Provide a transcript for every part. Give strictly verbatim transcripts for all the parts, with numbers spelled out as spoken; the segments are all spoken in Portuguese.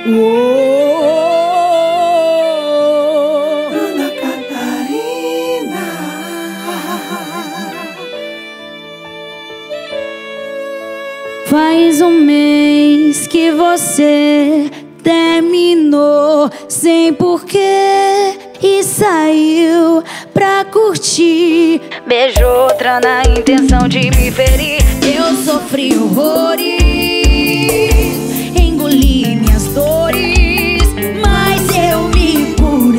Oh, Ana Catarina. Faz um mês que você terminou sem porquê e saiu pra curtir. Beijou outra na intenção de me ferir. Eu sofri horrores, engoli minhas dores, mas eu me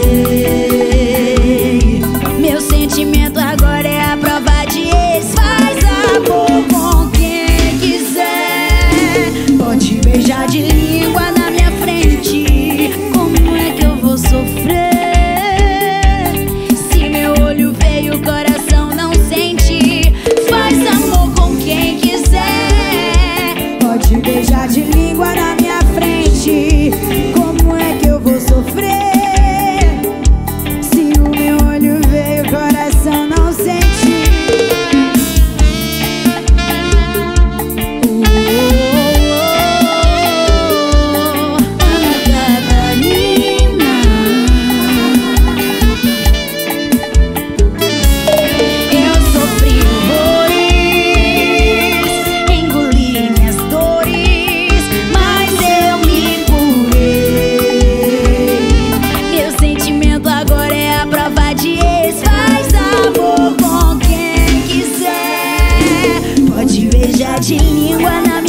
curei. Meu sentimento agora é a prova de ex. Faz amor com quem quiser, pode beijar de língua na minha frente. Como é que eu vou sofrer se meu olho veio, o coração não sente? Faz amor com quem quiser, pode beijar de língua na minha frente. Como é que eu vou sofrer se o meu olho veio, o coração não sente? de língua na minha